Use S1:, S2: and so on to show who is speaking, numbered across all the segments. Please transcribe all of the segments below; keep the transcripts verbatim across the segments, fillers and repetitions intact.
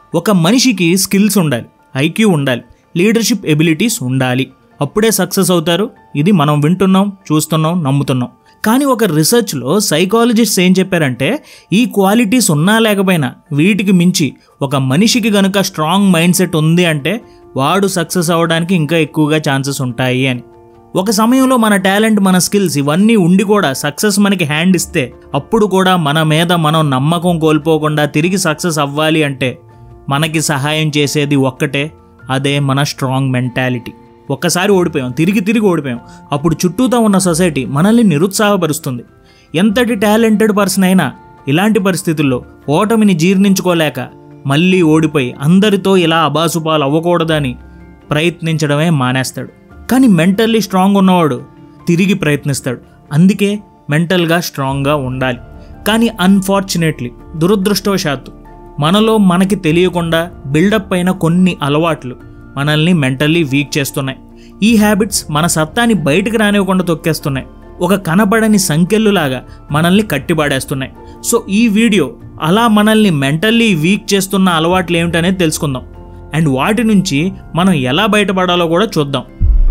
S1: ఒక మనిషికి స్కిల్స్ ఉండాలి, ఐక్యూ ఉండాలి, లీడర్షిప్ ఎబిలిటీస్ ఉండాలి, అప్పుడే సక్సెస్ అవుతారు. ఇది మనం వింటున్నాం, చూస్తున్నాం, నమ్ముతున్నాం. కానీ ఒక రీసెర్చ్లో సైకాలజిస్ట్స్ ఏం చెప్పారంటే ఈ క్వాలిటీస్ ఉన్నా లేకపోయినా వీటికి మించి ఒక మనిషికి కనుక స్ట్రాంగ్ మైండ్ సెట్ ఉంది అంటే వాడు సక్సెస్ అవ్వడానికి ఇంకా ఎక్కువగా ఛాన్సెస్ ఉంటాయి అని. ఒక సమయంలో మన టాలెంట్, మన స్కిల్స్ ఇవన్నీ ఉండి కూడా సక్సెస్ మనకి హ్యాండ్ ఇస్తే అప్పుడు కూడా మన మీద మనం నమ్మకం కోల్పోకుండా తిరిగి సక్సెస్ అవ్వాలి అంటే మనకి సహాయం చేసేది ఒక్కటే, అదే మన స్ట్రాంగ్ మెంటాలిటీ. ఒక్కసారి ఓడిపోయాం, తిరిగి తిరిగి ఓడిపోయాం, అప్పుడు చుట్టూతో ఉన్న సొసైటీ మనల్ని నిరుత్సాహపరుస్తుంది. ఎంతటి టాలెంటెడ్ పర్సన్ అయినా ఇలాంటి పరిస్థితుల్లో ఓటమిని జీర్ణించుకోలేక మళ్ళీ ఓడిపోయి అందరితో ఇలా అబాసుపాలు అవ్వకూడదని ప్రయత్నించడమే మానేస్తాడు. కానీ మెంటల్లీ స్ట్రాంగ్ ఉన్నవాడు తిరిగి ప్రయత్నిస్తాడు. అందుకే మెంటల్గా స్ట్రాంగ్గా ఉండాలి. కానీ అన్ఫార్చునేట్లీ, దురదృష్టవశాత్తు మనలో మనకి తెలియకుండా బిల్డప్ అయిన కొన్ని అలవాట్లు మనల్ని మెంటల్లీ వీక్ చేస్తున్నాయి. ఈ హ్యాబిట్స్ మన సత్తాని బయటకు రానివ్వకుండా తొక్కేస్తున్నాయి. ఒక కనబడని సంకెళ్ళులాగా మనల్ని కట్టిబాడేస్తున్నాయి. సో ఈ వీడియో అలా మనల్ని మెంటల్లీ వీక్ చేస్తున్న అలవాట్లు ఏమిటనేది తెలుసుకుందాం. అండ్ వాటి నుంచి మనం ఎలా బయటపడాలో కూడా చూద్దాం.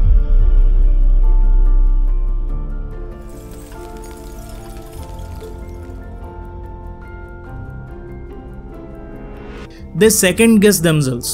S1: They second guess themselves.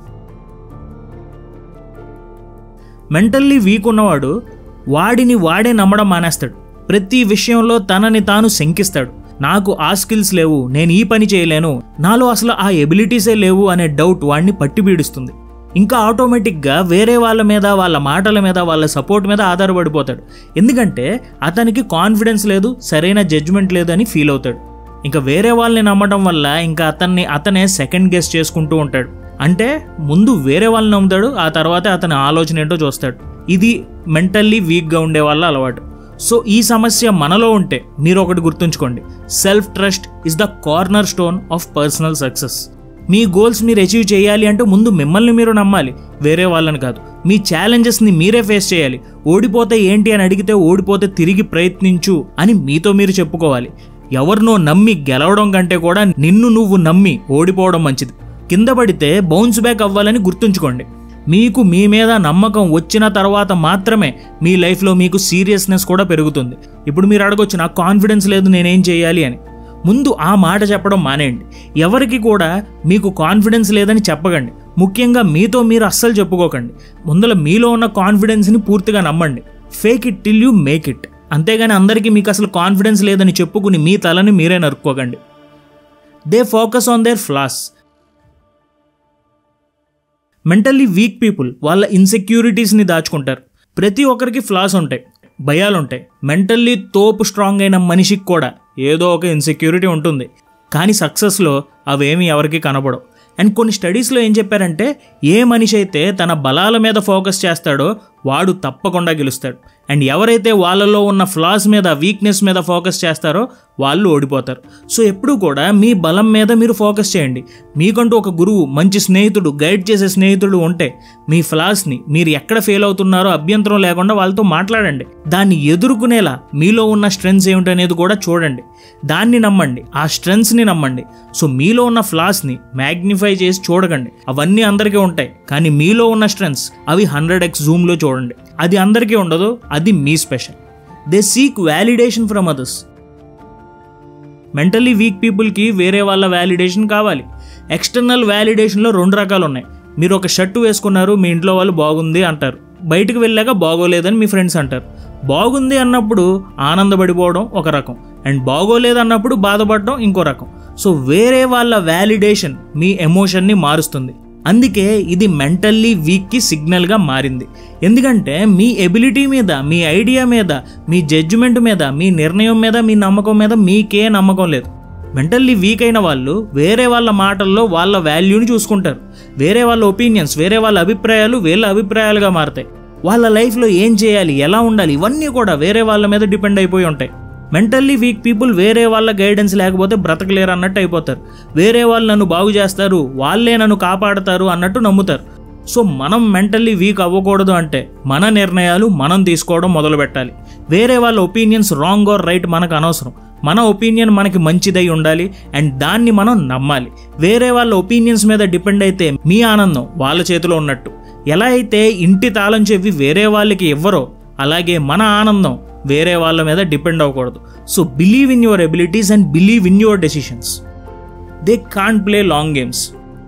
S1: Mentally weak ఉన్నవాడు వాడిని వాడే నమ్మడం మానేస్తాడు. ప్రతి విషయంలో తనని తాను శంకిస్తాడు. నాకు ఆ స్కిల్స్ లేవు, నేను ఈ పని చేయలేను, నాలో అసలు ఆ ఎబిలిటీసే లేవు అనే డౌట్ వాడిని పట్టి పీడిస్తుంది. ఇంకా ఆటోమేటిక్గా వేరే వాళ్ళ మీద, వాళ్ళ మాటల మీద, వాళ్ళ సపోర్ట్ మీద ఆధారపడిపోతాడు. ఎందుకంటే అతనికి కాన్ఫిడెన్స్ లేదు, సరైన జడ్జ్మెంట్ లేదు అని ఫీల్ అవుతాడు. ఇంకా వేరే వాళ్ళని నమ్మడం వల్ల ఇంకా అతన్ని అతనే సెకండ్ గెస్ చేసుకుంటూ ఉంటాడు. అంటే ముందు వేరే వాళ్ళని నమ్ముతాడు, ఆ తర్వాత అతని ఆలోచన ఏంటో చూస్తాడు. ఇది మెంటల్లీ వీక్గా ఉండే వాళ్ళ అలవాటు. సో ఈ సమస్య మనలో ఉంటే మీరు ఒకటి గుర్తుంచుకోండి, self trust is the corner stone of personal success. మీ గోల్స్ మీరు అచీవ్ చేయాలి అంటే ముందు మిమ్మల్ని మీరు నమ్మాలి, వేరే వాళ్ళని కాదు. మీ ఛాలెంజెస్ని మీరే ఫేస్ చేయాలి. ఓడిపోతే ఏంటి అని అడిగితే ఓడిపోతే తిరిగి ప్రయత్నించు అని మీతో మీరు చెప్పుకోవాలి. ఎవరినో నమ్మి గెలవడం కంటే కూడా నిన్ను నువ్వు నమ్మి ఓడిపోవడం మంచిది. కింద పడితే బౌన్స్ బ్యాక్ అవ్వాలని గుర్తుంచుకోండి. మీకు మీ మీద నమ్మకం వచ్చిన తర్వాత మాత్రమే మీ లైఫ్లో మీకు సీరియస్నెస్ కూడా పెరుగుతుంది. ఇప్పుడు మీరు అడగొచ్చు, నాకు కాన్ఫిడెన్స్ లేదు, నేనేం చేయాలి అని. ముందు ఆ మాట చెప్పడం మానేయండి. ఎవరికి కూడా మీకు కాన్ఫిడెన్స్ లేదని చెప్పకండి. ముఖ్యంగా మీతో మీరు అస్సలు చెప్పుకోకండి. ముందర మీలో ఉన్న కాన్ఫిడెన్స్ని పూర్తిగా నమ్మండి. Fake it till you make it. అంతేగాని అందరికీ మీకు అసలు కాన్ఫిడెన్స్ లేదని చెప్పుకుని మీ తలని మీరే నరుక్కోకండి. They focus on their flaws. Mentally weak people వాళ్ళ ఇన్సెక్యూరిటీస్ని దాచుకుంటారు. ప్రతి ఒక్కరికి ఫ్లాస్ ఉంటాయి, భయాలు ఉంటాయి. మెంటల్లీ తోపు స్ట్రాంగ్ అయిన మనిషికి కూడా ఏదో ఒక ఇన్సెక్యూరిటీ ఉంటుంది. కానీ సక్సెస్లో అవేమీ ఎవరికి కనబడవు. అండ్ కొన్ని స్టడీస్లో ఏం చెప్పారంటే ఏ మనిషి అయితే తన బలాల మీద ఫోకస్ చేస్తాడో వాడు తప్పకుండా గెలుస్తాడు. అండ్ ఎవరైతే వాళ్ళలో ఉన్న ఫ్లాస్ మీద, వీక్నెస్ మీద ఫోకస్ చేస్తారో వాళ్ళు ఓడిపోతారు. సో ఎప్పుడూ కూడా మీ బలం మీద మీరు ఫోకస్ చేయండి. మీకంటూ ఒక గురువు, మంచి స్నేహితుడు, గైడ్ చేసే స్నేహితుడు ఉంటే మీ ఫ్లాస్ని, మీరు ఎక్కడ ఫెయిల్ అవుతున్నారో అభ్యంతరం లేకుండా వాళ్ళతో మాట్లాడండి. దాన్ని ఎదుర్కొనేలా మీలో ఉన్న స్ట్రెంగ్స్ ఏమిటనేది కూడా చూడండి. దాన్ని నమ్మండి, ఆ స్ట్రెంగ్స్ని నమ్మండి. సో మీలో ఉన్న ఫ్లాస్ని మ్యాగ్నిఫై చేసి చూడకండి. అవన్నీ అందరికీ ఉంటాయి, కానీ మీలో ఉన్న స్ట్రెంగ్స్ అవి హండ్రెడ్ ఎక్స్ జూమ్లో చూడండి. అది అందరికీ ఉండదు, అది మీ special. They seek validation from others. Mentally weak పీపుల్కి వేరే వాళ్ళ వ్యాలిడేషన్ కావాలి. ఎక్స్టర్నల్ వ్యాలిడేషన్లో రెండు రకాలు ఉన్నాయి. మీరు ఒక షర్టు వేసుకున్నారు, మీ ఇంట్లో వాళ్ళు బాగుంది అంటారు, బయటకు వెళ్ళాక బాగోలేదని మీ ఫ్రెండ్స్ అంటారు. బాగుంది అన్నప్పుడు ఆనందపడిపోవడం ఒక రకం, అండ్ బాగోలేదు అన్నప్పుడు బాధపడడం ఇంకో రకం. సో వేరే వాళ్ళ వ్యాలిడేషన్ మీ ఎమోషన్ని మారుస్తుంది. అందుకే ఇది మెంటల్లీ వీక్కి సిగ్నల్గా మారింది. ఎందుకంటే మీ ఎబిలిటీ మీద, మీ ఐడియా మీద, మీ జడ్జిమెంట్ మీద, మీ నిర్ణయం మీద, మీ నమ్మకం మీద మీకే నమ్మకం లేదు. మెంటల్లీ వీక్ అయిన వాళ్ళు వేరే వాళ్ళ మాటల్లో వాళ్ళ వాల్యూని చూసుకుంటారు. వేరే వాళ్ళ ఒపీనియన్స్, వేరే వాళ్ళ అభిప్రాయాలు వీళ్ళ అభిప్రాయాలుగా మారుతాయి. వాళ్ళ లైఫ్లో ఏం చేయాలి, ఎలా ఉండాలి, ఇవన్నీ కూడా వేరే వాళ్ళ మీద డిపెండ్ అయిపోయి ఉంటాయి. మెంటల్లీ వీక్ పీపుల్ వేరే వాళ్ళ గైడెన్స్ లేకపోతే బ్రతకలేరు అన్నట్టు అయిపోతారు. వేరే వాళ్ళు నన్ను బాగు చేస్తారు, వాళ్ళే నన్ను కాపాడతారు అన్నట్టు నమ్ముతారు. సో మనం మెంటల్లీ వీక్ అవ్వకూడదు అంటే మన నిర్ణయాలు మనం తీసుకోవడం మొదలు పెట్టాలి. వేరే వాళ్ళ ఒపీనియన్స్ రాంగ్ ఆర్ రైట్ మనకు అనవసరం. మన ఒపీనియన్ మనకి మంచిదై ఉండాలి అండ్ దాన్ని మనం నమ్మాలి. వేరే వాళ్ళ ఒపీనియన్స్ మీద డిపెండ్ అయితే మీ ఆనందం వాళ్ళ చేతిలో ఉన్నట్టు. ఎలా అయితే ఇంటి తాళం చెవి వేరే వాళ్ళకి ఇవ్వరో అలాగే మన ఆనందం వేరే వాళ్ళ మీద డిపెండ్ అవ్వకూడదు. So believe in your abilities and believe in your decisions. They can't play long games.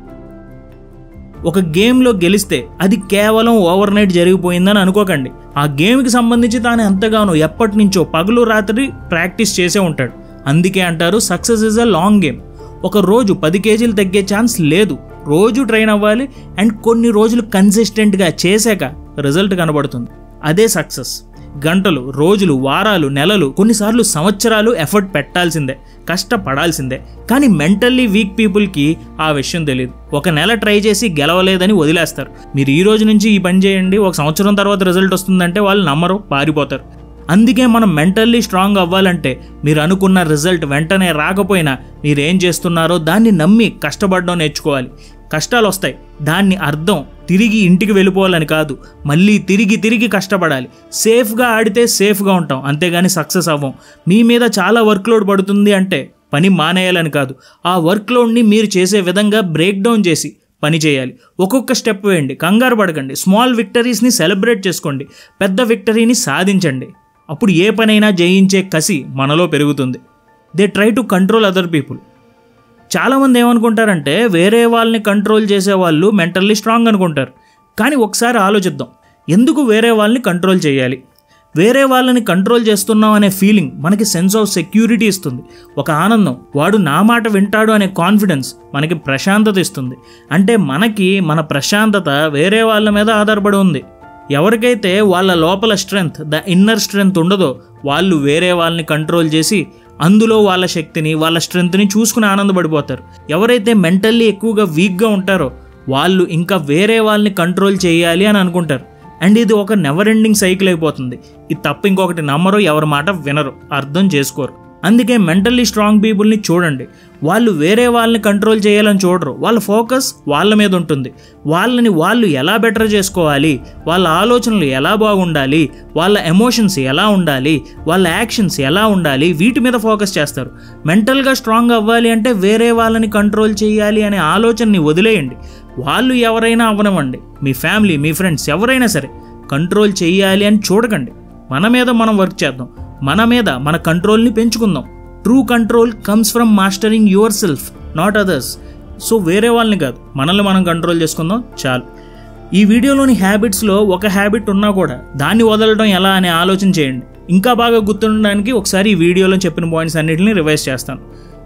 S1: ఒక గేమ్లో గెలిస్తే అది కేవలం ఓవర్ నైట్ జరిగిపోయిందని అనుకోకండి. ఆ గేమ్కి సంబంధించి తాను ఎంతగానో ఎప్పటి నుంచో పగలు రాత్రి ప్రాక్టీస్ చేసే ఉంటాడు. అందుకే అంటారు success is a long game. ఒక రోజు పది కేజీలు తగ్గే ఛాన్స్ లేదు. రోజు ట్రైన్ అవ్వాలి అండ్ కొన్ని రోజులు కన్సిస్టెంట్గా చేశాక రిజల్ట్ కనబడుతుంది. అదే సక్సెస్. గంటలు, రోజులు, వారాలు, నెలలు, కొన్నిసార్లు సంవత్సరాలు ఎఫర్ట్ పెట్టాల్సిందే, కష్టపడాల్సిందే. కానీ మెంటల్లీ వీక్ పీపుల్కి ఆ విషయం తెలియదు. ఒక నెల ట్రై చేసి గెలవలేదని వదిలేస్తారు. మీరు ఈ రోజు నుంచి ఈ పని చేయండి, ఒక సంవత్సరం తర్వాత రిజల్ట్ వస్తుందంటే వాళ్ళు నమ్మరు, పారిపోతారు. అందుకే మనం మెంటల్లీ స్ట్రాంగ్ అవ్వాలంటే మీరు అనుకున్న రిజల్ట్ వెంటనే రాకపోయినా మీరేం చేస్తున్నారో దాన్ని నమ్మి కష్టపడడం నేర్చుకోవాలి. కష్టాలు వస్తాయి, దాన్ని అర్థం తిరిగి ఇంటికి వెళ్ళిపోవాలని కాదు, మళ్ళీ తిరిగి తిరిగి కష్టపడాలి. సేఫ్గా ఆడితే సేఫ్గా ఉంటాం, అంతేగాని సక్సెస్ అవ్వం. మీ మీద చాలా వర్క్లోడ్ పడుతుంది అంటే పని మానేయాలని కాదు, ఆ వర్క్లోడ్ని మీరు చేసే విధంగా బ్రేక్ డౌన్ చేసి పని చేయాలి. ఒక్కొక్క స్టెప్ వేయండి, కంగారు పడకండి. స్మాల్ విక్టరీస్ని సెలబ్రేట్ చేసుకోండి, పెద్ద విక్టరీని సాధించండి. అప్పుడు ఏ పనైనా జయించే కసి మనలో పెరుగుతుంది. They try to control other people. చాలామంది ఏమనుకుంటారంటే వేరే వాళ్ళని కంట్రోల్ చేసే వాళ్ళు మెంటల్లీ స్ట్రాంగ్ అనుకుంటారు. కానీ ఒకసారి ఆలోచిద్దాం, ఎందుకు వేరే వాళ్ళని కంట్రోల్ చేయాలి? వేరే వాళ్ళని కంట్రోల్ చేస్తున్నాం అనే ఫీలింగ్ మనకి సెన్స్ ఆఫ్ సెక్యూరిటీ ఇస్తుంది, ఒక ఆనందం. వాడు నా మాట వింటాడు అనే కాన్ఫిడెన్స్ మనకి ప్రశాంతత ఇస్తుంది. అంటే మనకి మన ప్రశాంతత వేరే వాళ్ళ మీద ఆధారపడి ఉంది. ఎవరికైతే వాళ్ళ లోపల స్ట్రెంగ్త్, ద ఇన్నర్ స్ట్రెంగ్త్ ఉండదో వాళ్ళు వేరే వాళ్ళని కంట్రోల్ చేసి అందులో వాళ్ళ శక్తిని, వాళ్ళ స్ట్రెంగ్త్ని చూసుకుని ఆనందపడిపోతారు. ఎవరైతే మెంటల్లీ ఎక్కువగా వీక్గా ఉంటారో వాళ్ళు ఇంకా వేరే వాళ్ళని కంట్రోల్ చేయాలి అని అనుకుంటారు. అండ్ ఇది ఒక నెవర్ ఎండింగ్ సైకిల్ అయిపోతుంది. ఇది తప్ప ఇంకొకటి నమ్మరు, ఎవరి మాట వినరు, అర్థం చేసుకోరు. అందుకే మెంటల్లీ స్ట్రాంగ్ పీపుల్ని చూడండి, వాళ్ళు వేరే వాళ్ళని కంట్రోల్ చేయాలని చూడరు. వాళ్ళ ఫోకస్ వాళ్ళ మీద ఉంటుంది. వాళ్ళని వాళ్ళు ఎలా బెటర్ చేసుకోవాలి, వాళ్ళ ఆలోచనలు ఎలా బాగుండాలి, వాళ్ళ ఎమోషన్స్ ఎలా ఉండాలి, వాళ్ళ యాక్షన్స్ ఎలా ఉండాలి, వీటి మీద ఫోకస్ చేస్తారు. మెంటల్గా స్ట్రాంగ్ అవ్వాలి అంటే వేరే వాళ్ళని కంట్రోల్ చేయాలి అనే ఆలోచనని వదిలేయండి. వాళ్ళు ఎవరైనా అవ్వనివ్వండి, మీ ఫ్యామిలీ, మీ ఫ్రెండ్స్ ఎవరైనా సరే కంట్రోల్ చేయాలి అని చూడకండి. మన మీద మనం వర్క్ చేద్దాం, మన మీద మన కంట్రోల్ని పెంచుకుందాం. True control comes from mastering yourself, not others. So వేరే వాళ్ళని కాదు, మనల్ని మనం కంట్రోల్ చేసుకుందాం చాలు. ఈ వీడియోలోని హ్యాబిట్స్లో ఒక హ్యాబిట్ ఉన్నా కూడా దాన్ని వదలడం ఎలా అనే ఆలోచన చేయండి. ఇంకా బాగా గుర్తుండడానికి ఒకసారి ఈ వీడియోలో చెప్పిన పాయింట్స్ అన్నిటిని రివైజ్ చేస్తాను.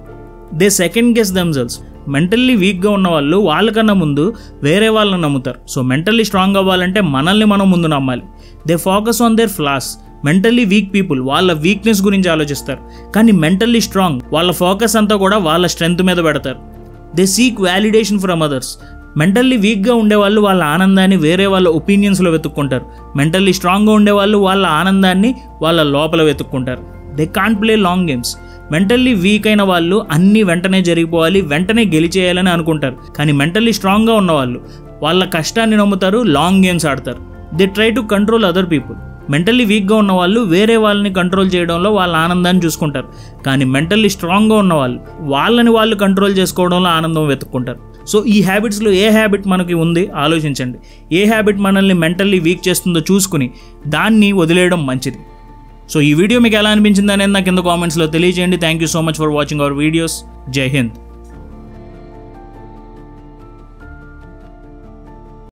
S1: They second guess themselves. Mentally వీక్గా ఉన్న వాళ్ళు వాళ్ళకన్నా ముందు వేరే వాళ్ళని నమ్ముతారు. సో మెంటల్లీ స్ట్రాంగ్ అవ్వాలంటే మనల్ని మనం ముందు నమ్మాలి. They focus on their flaws. Mentally weak people వాళ్ళ వీక్నెస్ గురించి ఆలోచిస్తారు, కానీ మెంటల్లీ స్ట్రాంగ్ వాళ్ళ ఫోకస్ అంతా కూడా వాళ్ళ స్ట్రెంగ్త్ మీద పెడతారు. They seek validation from others. Mentally వీక్గా ఉండేవాళ్ళు వాళ్ళ ఆనందాన్ని వేరే వాళ్ళ ఒపీనియన్స్లో వెతుక్కుంటారు. మెంటల్లీ స్ట్రాంగ్గా ఉండేవాళ్ళు వాళ్ళ ఆనందాన్ని వాళ్ళ లోపల వెతుక్కుంటారు. They can't play long games. Mentally weak అయిన వాళ్ళు అన్నీ వెంటనే జరిగిపోవాలి, వెంటనే గెలిచేయాలని అనుకుంటారు. కానీ మెంటల్లీ స్ట్రాంగ్గా ఉన్నవాళ్ళు వాళ్ళ కష్టాన్ని నమ్ముతారు, లాంగ్ గేమ్స్ ఆడతారు. They try to control other people. Mentally వీక్గా ఉన్న వాళ్ళు వేరే వాళ్ళని కంట్రోల్ చేయడంలో వాళ్ళ ఆనందాన్ని చూసుకుంటారు. కానీ మెంటల్లీ స్ట్రాంగ్గా ఉన్న వాళ్ళు వాళ్ళని వాళ్ళు కంట్రోల్ చేసుకోవడంలో ఆనందం వెతుక్కుంటారు. సో ఈ హ్యాబిట్స్లో ఏ హ్యాబిట్ మనకి ఉంది ఆలోచించండి. ఏ హ్యాబిట్ మనల్ని మెంటల్లీ వీక్ చేస్తుందో చూసుకుని దాన్ని వదిలేయడం మంచిది. సో ఈ వీడియో మీకు ఎలా అనిపించింది అనేది నాకు కింద కామెంట్స్లో తెలియజేయండి. Thank you so much for watching our videos. జై హింద్.